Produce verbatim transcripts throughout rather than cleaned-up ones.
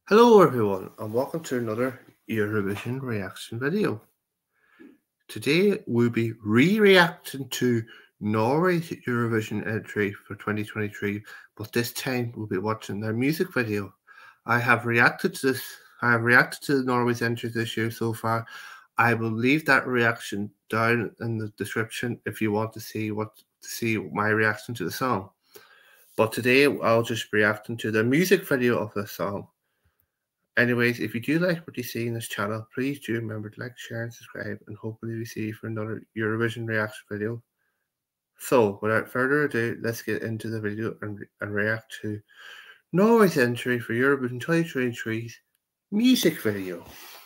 Hello everyone and welcome to another Eurovision reaction video. Today we'll be re-reacting to Norway's Eurovision entry for twenty twenty-three, but this time we'll be watching their music video. I have reacted to this, I have reacted to Norway's entry this year so far. I will leave that reaction down in the description if you want to see what to see my reaction to the song. But today I'll just be reacting to the music video of this song. Anyways, if you do like what you see in this channel, please do remember to like, share, and subscribe, and hopefully we see you for another Eurovision reaction video. So, without further ado, let's get into the video and, re and react to Norway's entry for Eurovision twenty twenty-three's music video.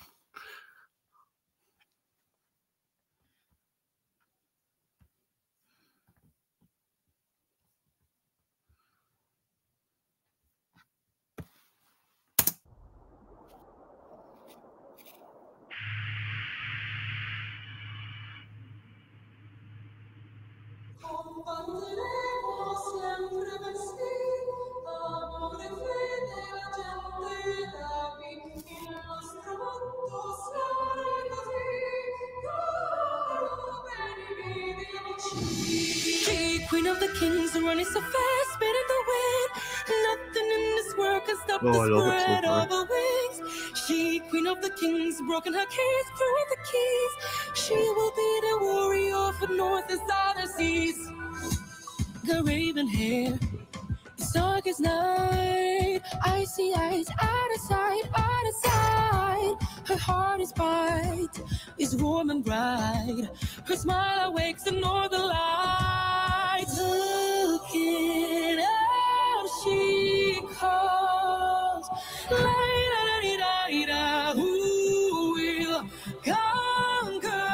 Combatteremo sempre vestiti, amore, fede, la gente da qui, il nostro mondo sarà così, caro, bene, vedi, she, queen of the kings, running so fast, spinning the wind, nothing in this world can stop Oh, the I love it so spread far. of her wings. She, queen of the kings, broken her keys, throwing the keys. She will be the warrior for north and southern seas. The raven hair, the darkest night, icy eyes, out of sight, out of sight. Her heart is bright, is warm and bright. Her smile awakes the northern lights. Looking out, she calls. La-da-da-da-da, who will conquer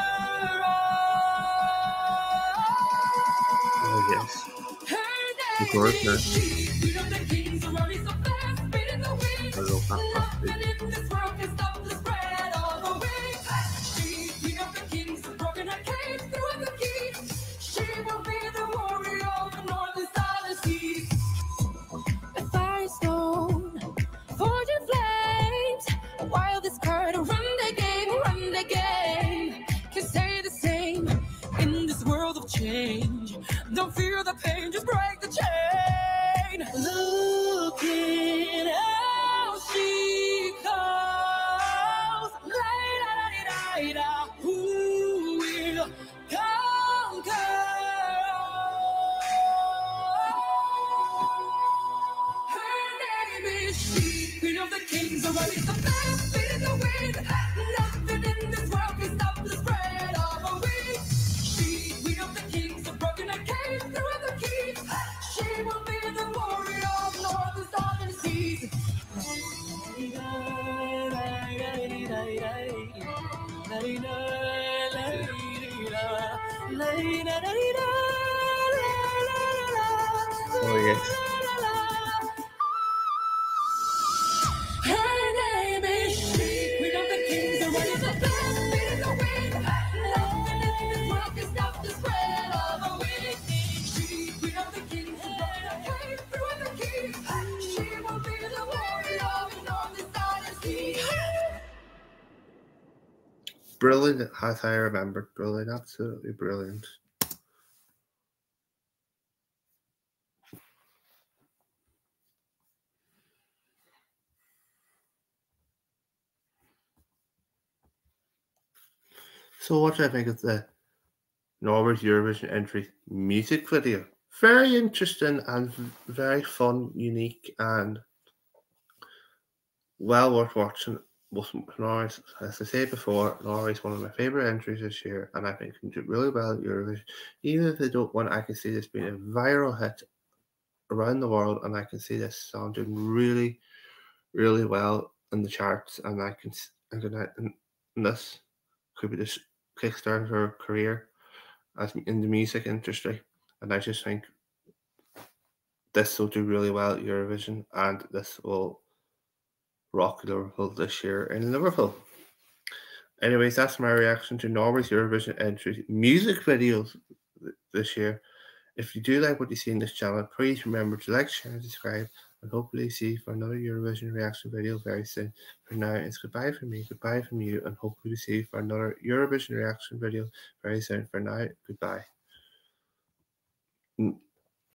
all? Oh, yes. Her Of course, name man. is she. We know the kings are running so fast, spinning the wind. I love that part. Nothing in this world can stop the spread of the wings. She, queen of the kings, broken her cage, threw the keys. She will be the warrior of the north and southern seas. A firestone, forging flames. While this card run the game, run the game. Can stay the same in this world of change. Don't fear the pain, just break the chain. Looking out, she calls. La-da-da-da-da, who will conquer all? Her name is she, queen of the kings, a running so fast, spinning the wind. Nothing in this world can stop the spread of her wings. She, queen of the kings, a broken her cage, through the keys. She will be the warrior of north and southern seas. Oh, yes. Her name is she, queen of the kings, a running so fast, spinning the wind. Nothing in this world can stop the spread of her wings. She, queen of the kings, a broken her cage, threw the keys. She will be the warrior of the north and southern seas. Brilliant, as I remembered. Brilliant, absolutely brilliant. So what do I think of the Norway's Eurovision entry music video? Very interesting and very fun, unique, and well worth watching. Norway's, as I said before, Norway's one of my favourite entries this year, and I think can do really well at Eurovision. Even if they don't win, I can see this being a viral hit around the world, and I can see this song doing really, really well in the charts, and I can, and, and this could be this kickstart her career as in the music industry, and I just think this will do really well at Eurovision, and this will rock Liverpool this year in Liverpool. Anyways, that's my reaction to Norway's Eurovision entry music videos this year. If you do like what you see in this channel, please remember to like, share, and subscribe, and hopefully see you for another Eurovision reaction video very soon. For now, it's goodbye from me, goodbye from you, and hopefully see you for another Eurovision reaction video very soon. For now, goodbye.